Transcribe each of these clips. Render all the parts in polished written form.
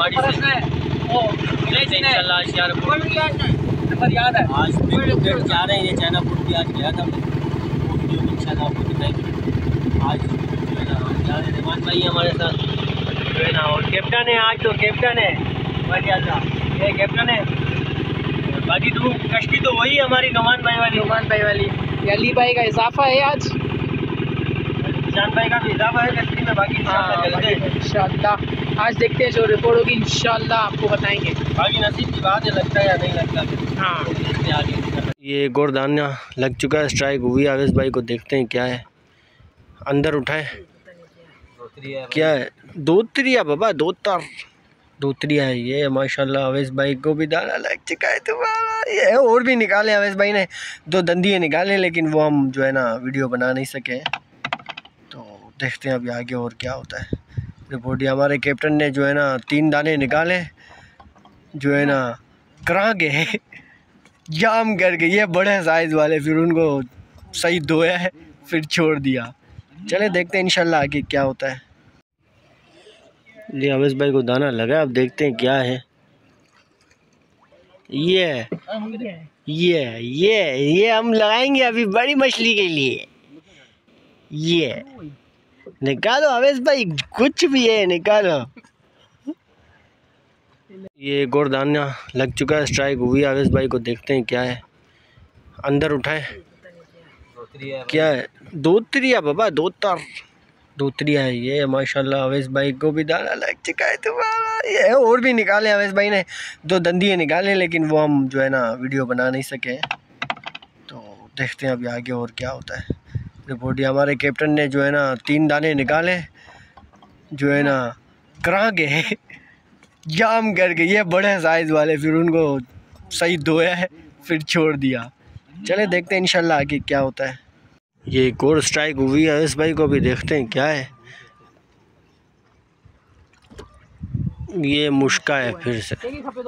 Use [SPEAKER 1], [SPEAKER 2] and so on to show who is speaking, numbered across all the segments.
[SPEAKER 1] गाड़ी से नंबर याद है। आज डेट जा रहे हैं, ये चाइना फूड भी आज गया था, वो वीडियो भी इंशाल्लाह आपको दिखाएंगे। आज जो है ना जा रहे रहमान भाई हमारे साथ जो है ना, और कैप्टन है आज, तो कैप्टन है बढ़िया था, ये कैप्टन है। बाकी तो कश्ती तो वही हमारी नुमान भाई वाली
[SPEAKER 2] ये अली भाई का इजाफा है आज,
[SPEAKER 1] जान भाई का भी इजाफा है कश्ती में। बाकी
[SPEAKER 2] इंशाल्लाह आज देखते हैं जो रिपोर्ट होगी इंशाल्लाह आपको बताएंगे।
[SPEAKER 1] बाकी नसीब की बात है, लगता है या नहीं लगता।
[SPEAKER 2] हाँ
[SPEAKER 1] ये एक और दाना लग चुका है, स्ट्राइक हुई आवेश भाई को, देखते हैं क्या है। अंदर उठाए क्या है, दोतरिया बाबा, दोतरिया है ये माशाल्लाह। अवैस भाई को भी दाना लग चुका है तुम्हारा। ये और भी निकाले अवैस भाई ने, 2 दंदिये निकाले, लेकिन वो हम जो है ना वीडियो बना नहीं सके। तो देखते हैं अभी आगे और क्या होता है। रिपोर्ट हमारे कैप्टन ने जो है ना 3 दाने निकाले, जो है ना करा गए जाम करके, ये बड़े साइज़ वाले, फिर उनको सही धोया है फिर छोड़ दिया। चले देखते हैं इंशाल्लाह आगे क्या होता है। ये अवैस भाई को दाना लगा, अब देखते हैं क्या है। ये हम लगाएंगे अभी बड़ी मछली के लिए। ये निकालो अवैस भाई, कुछ भी है निकालो। ये एक और दाना लग चुका है, स्ट्राइक हुई अवैस भाई को, देखते हैं क्या है। अंदर उठाए क्या है, दोतरिया बाबा, दोतरिया है ये माशाल्लाह। अवैस भाई को भी दाना लग चुका है तुम्हारा। ये और भी निकाले अवैस भाई ने, 2 दंदिये निकाले, लेकिन वो हम जो है ना वीडियो बना नहीं सके। तो देखते हैं अभी आगे और क्या होता है। रिपोर्ट हमारे कैप्टन ने जो है ना 3 दाने निकाले, जो है ना करा गए जाम करके, ये बड़े साइज़ वाले, फिर उनको सही धोया है फिर छोड़ दिया। चले देखते हैं इंशाल्लाह आगे क्या होता है। ये एक और स्ट्राइक हुई है अवैस भाई को, भी देखते हैं क्या है। ये मुश्का है फिर से,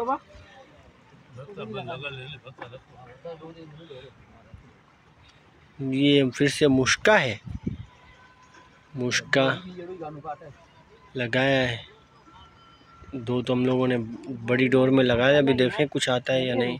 [SPEAKER 1] ये फिर से मुश्का है, मुश्का लगाया है। 2 तो हम लोगों ने बड़ी डोर में लगाया, अभी देखें कुछ आता है या नहीं।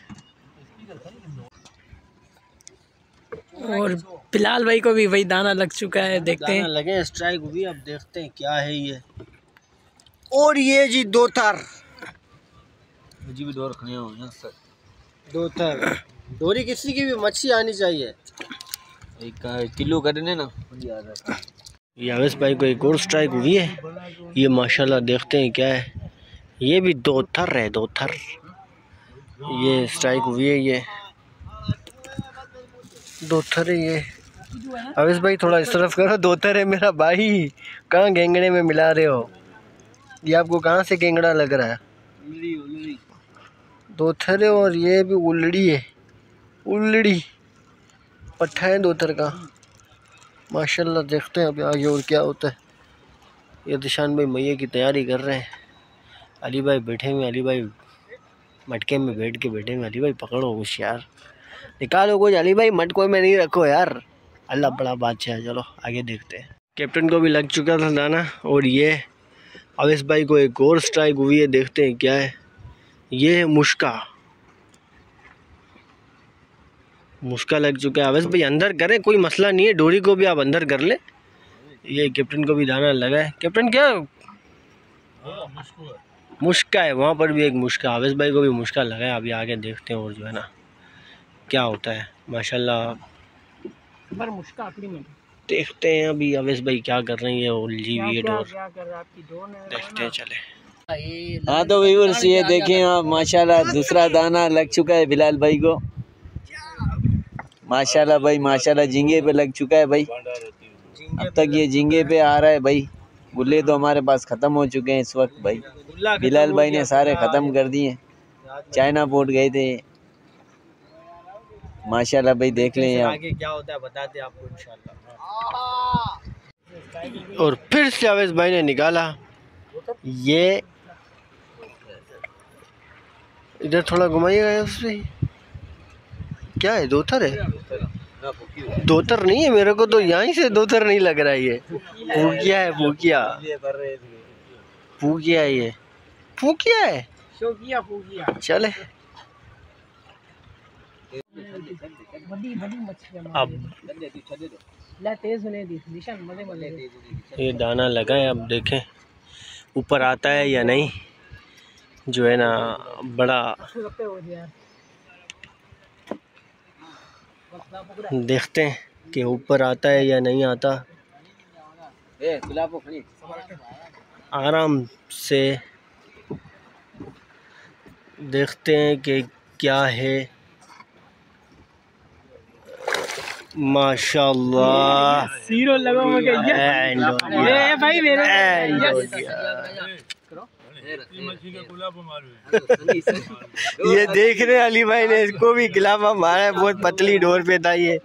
[SPEAKER 2] और बिलाल भाई को भी वही दाना लग चुका है, देखते हैं।
[SPEAKER 1] लगे स्ट्राइक हुई, अब देखते हैं क्या है ये। और ये जी दोतर जी भी डोर खड़े हो सर, दोतर डोरी किसी की भी मच्छी आनी चाहिए, एक किलो करने ना। ये अवैस भाई को एक और स्ट्राइक हुई है, ये माशाल्लाह देखते हैं क्या है। ये भी दोतर है, दोतर ये स्ट्राइक हुई है, ये दोतर है ये। अवैस भाई थोड़ा इस तरफ करो, दोतर है मेरा भाई, कहाँ गेंगड़े में मिला रहे हो? ये आपको कहाँ से गेंगड़ा लग रहा है? दोतर है, और ये भी उल्लड़ी है, उल्लड़ी पट्ठा है दोतर का माशाल्लाह। देखते हैं अभी आगे और क्या होता है। ये दिशान भाई मैये की तैयारी कर रहे हैं, अली भाई बैठे हुए, अली भाई मटके में बैठ के बैठे हुए। अली भाई पकड़ो कुछ यार, निकालो कुछ, अली भाई मटकों में नहीं रखो यार, अल्लाह बड़ा बादशाह है। चलो आगे देखते हैं। कैप्टन को भी लग चुका था दाना, और ये अवैस भाई को एक और स्ट्राइक हुई है, देखते हैं क्या है। ये मुश्का लग चुका है। अवैस भाई अंदर करें, कोई मसला नहीं है, डोरी को भी आप अंदर कर ले। ये कैप्टन को भी दाना लगा है। कैप्टन क्या मुश्का है, वहाँ पर भी एक मुश्का, अवैस भाई को भी मुश्का लगा है। अभी आगे देखते हैं और जो है ना क्या होता है माशाल्लाह।
[SPEAKER 2] मुश्का आखिरी में
[SPEAKER 1] देखते हैं अभी अवैस भाई क्या कर रहे हैं, उलझी हुई है डोर, देखते हैं चले।
[SPEAKER 3] हाँ तो व्यूअर्स ये देखें आप माशाल्लाह दूसरा दाना लग चुका है बिलाल भाई को, माशाल्लाह भाई माशाल्लाह झींगे पे लग चुका है भाई। अब तक ये झींगे पे आ रहा है भाई, गुल्ले तो हमारे पास ख़त्म हो चुके हैं इस वक्त भाई, बिलाल भाई ने सारे ख़त्म कर दिए, चाइना पोर्ट गए थे माशाल्लाह भाई। देख लें
[SPEAKER 1] आगे क्या होता है बताते आपको इंशाल्लाह। और फिर से अवैस भाई ने निकाला, ये इधर थोड़ा घुमाइएगा उससे, क्या है दोतर है? दोतर नहीं है, मेरे को तो यहीं से दोतर नहीं लग रहा है, ये फूकिया है, फूकिया है ये। फूकिया है,
[SPEAKER 2] शौकिया फूकिया।
[SPEAKER 1] चले अब
[SPEAKER 2] तेज होने दी निशान मजे मजे।
[SPEAKER 1] ये दाना लगाए, अब देखें ऊपर आता है या नहीं। जो है ना बड़ा देखते हैं कि ऊपर आता है या नहीं आता। आराम से देखते हैं कि क्या है। माशाल्लाह
[SPEAKER 2] सीरो लगा हुआ क्या भाई मेरे
[SPEAKER 1] ये देख रहे अली भाई ने इसको भी गिलाफा मारा है। बहुत पतली डोर पे था ये,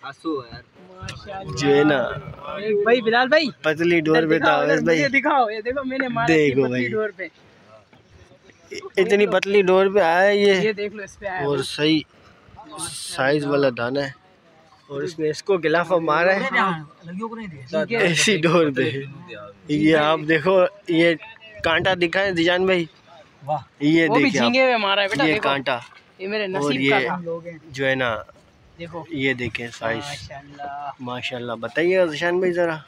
[SPEAKER 1] जो है ना
[SPEAKER 2] भाई बिलाल भाई
[SPEAKER 1] पतली डोर पे था। भाई
[SPEAKER 2] दिखाओ, ये देखो मैंने मारा
[SPEAKER 1] देखो भाई
[SPEAKER 2] डोर पे,
[SPEAKER 1] इतनी पतली डोर पे आया ये
[SPEAKER 2] देख लो इस पे आया।
[SPEAKER 1] और सही साइज वाला दाना है और इसने इसको गिलाफा मारा है ऐसी डोर पे। ये आप देखो, ये कांटा दिखा है दिजान भाई, ये देखिए
[SPEAKER 2] झींगे में मारा है बेटा,
[SPEAKER 1] ये
[SPEAKER 2] देखो
[SPEAKER 1] कांटा।
[SPEAKER 2] ये मेरे
[SPEAKER 1] और
[SPEAKER 2] नसीब
[SPEAKER 1] ये
[SPEAKER 2] का
[SPEAKER 1] जो है ना
[SPEAKER 2] देखो,
[SPEAKER 1] ये देखें साइज।
[SPEAKER 2] माशाल्लाह
[SPEAKER 1] माशाल्लाह बताइए दिशान भाई जरा,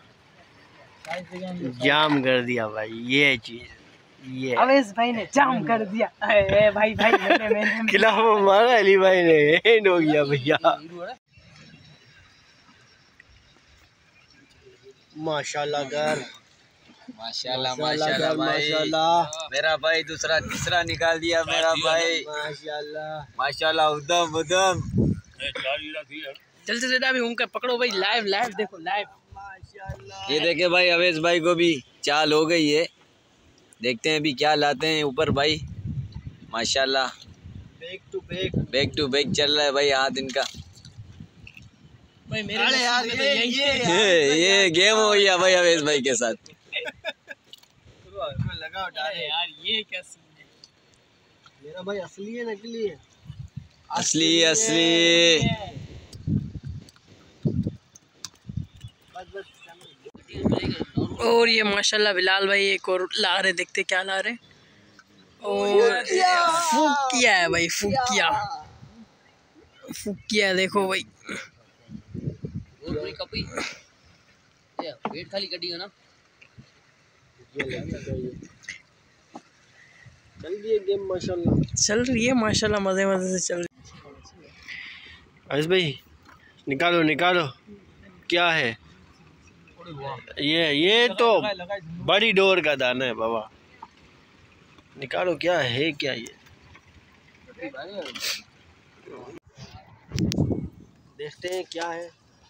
[SPEAKER 1] जाम कर दिया भाई ये चीज। ये
[SPEAKER 2] अवेश भाई ने जाम कर दिया। भाई भाई मैंने
[SPEAKER 1] गिलाफा मारा अली भाई ने, एंड हो गया भैया। माशाल्लाह कर,
[SPEAKER 3] माशाल्लाह
[SPEAKER 1] माशाल्लाह माशाल्लाह।
[SPEAKER 3] मेरा भाई दूसरा तीसरा निकाल दिया मेरा भाई,
[SPEAKER 1] माशाल्लाह
[SPEAKER 3] माशाल्लाह उदम उदम।
[SPEAKER 2] जल्दी से जल्दी घूम कर पकड़ो भाई, लाइव लाइव देखो लाइव।
[SPEAKER 3] ये देखे भाई अवेश भाई को भी चाल हो गई है, देखते हैं अभी क्या लाते हैं ऊपर भाई। माशाल्लाह बैक टू बैक चल रहा है भाई हाथ इनका।
[SPEAKER 2] भाई मेरे यार
[SPEAKER 3] ये गेम हो गया भाई अवेश भाई के साथ।
[SPEAKER 2] यार ये क्या सीन है?
[SPEAKER 1] मेरा भाई असली है नकली है?
[SPEAKER 3] असली असली।
[SPEAKER 2] और ये माशाल्लाह बिलाल भाई एक और ला रहे, देखते क्या ला रहे। और फूकिया है भाई, फूकिया फूकिया देखो भाई। वेट खाली कटी हो ना,
[SPEAKER 1] चल रही है गेम माशाल्लाह,
[SPEAKER 2] चल रही है माशाल्लाह, मजे मजे से चल रही है।
[SPEAKER 1] अवेश भाई निकालो निकालो, क्या है ये तो बड़ी डोर का दाना है बाबा, निकालो क्या है क्या ये। देखते हैं क्या है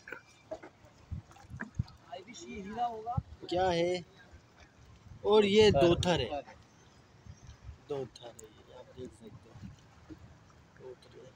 [SPEAKER 1] क्या है। और ये दोथर है, दोथर है ये आप देख सकते हो, दोथर है।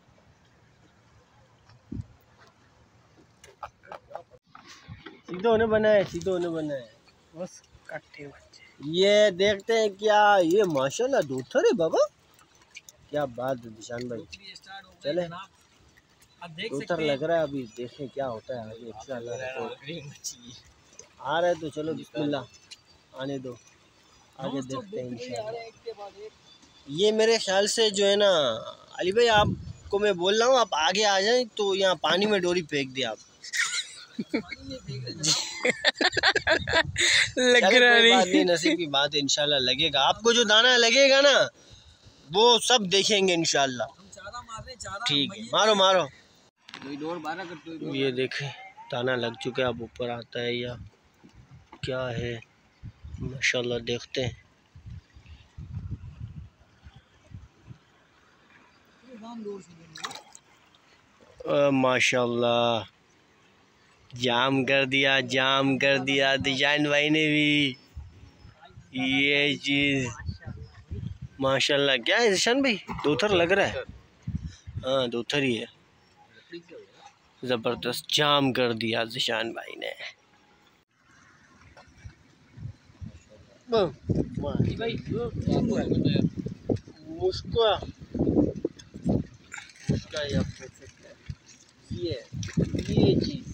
[SPEAKER 1] सीधे होने बना है, सीधे होने बना है
[SPEAKER 2] बस कट्टे बच्चे।
[SPEAKER 1] ये देखते हैं क्या, ये माशाल्लाह दोथर है बाबा, क्या बात है निशान भाई। चले दोथर लग रहा है, अभी देखें क्या होता है आगे इंशाल्लाह। आ रहा है तो चलो बिस्मिल्लाह आने दो, आगे देखते हैं इंशाल्लाह। ये मेरे ख्याल से जो है ना अली भाई, आपको मैं बोल रहा हूँ आप आगे आ जाएं तो यहाँ पानी में डोरी फेंक दे आप।
[SPEAKER 2] लग रहा
[SPEAKER 1] नहीं, नसीब की बात है, इंशाल्लाह लगेगा आपको। जो दाना लगेगा ना वो सब देखेंगे इंशाल्लाह। ठीक है, मारो मारो। ये देखें दाना लग चुका है, अब ऊपर आता है या क्या है माशाल्लाह, देखते हैं। माशाल्लाह जाम कर दिया, जाम कर दिया दिजान भाई ने भी ये चीज़। माशाल्लाह क्या है दिशान भाई, दोथर लग रहा है। हाँ दोथर ही है, ज़बरदस्त जाम कर दिया दिशान भाई ने। मुस्का ये चीज़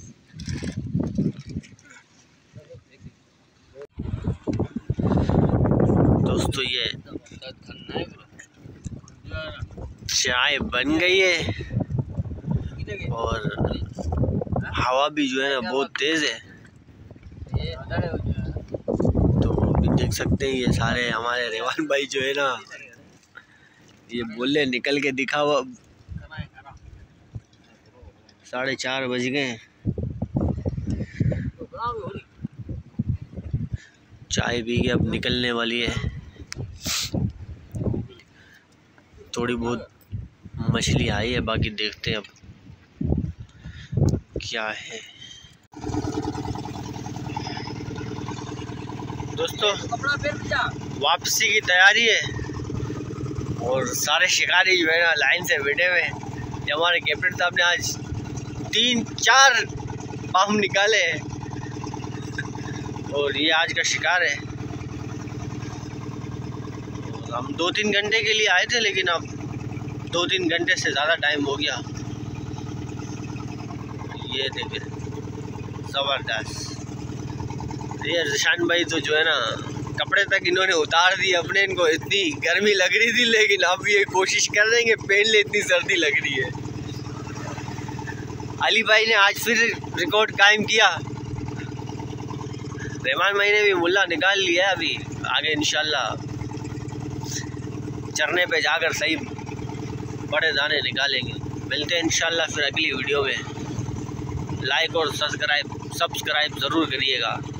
[SPEAKER 1] दोस्तों, ये चाय बन गई है और हवा भी जो है ना बहुत तेज़ है। तो देख सकते हैं ये सारे हमारे रेवान भाई जो है ना, ये बोले निकल के दिखाओ। अब 4:30 बज गए। चाय पी के अब निकलने वाली है। थोड़ी बहुत मछली आई है, बाकी देखते हैं अब क्या है। दोस्तों वापसी की तैयारी है और सारे शिकारी जो है ना लाइन से बैठे हुए हैं। हमारे कैप्टन साहब ने आज 3-4 पाम निकाले हैं और ये आज का शिकार है। हम 2-3 घंटे के लिए आए थे, लेकिन अब 2-3 घंटे से ज़्यादा टाइम हो गया। ये देखिए ज़बरदस्त। ये जिशान भाई तो जो है ना कपड़े तक इन्होंने उतार दिए अपने। इनको इतनी गर्मी लग रही थी, लेकिन अब ये कोशिश कर रहे हैं कि पहन ले, इतनी सर्दी लग रही है। अली भाई ने आज फिर रिकॉर्ड कायम किया। रहमान भाई ने भी मुल्ला निकाल लिया। अभी आगे इंशाल्लाह चरने पे जाकर सही बड़े दाने निकालेंगे। मिलते हैं इंशाल्लाह फिर अगली वीडियो में। लाइक और सब्सक्राइब ज़रूर करिएगा।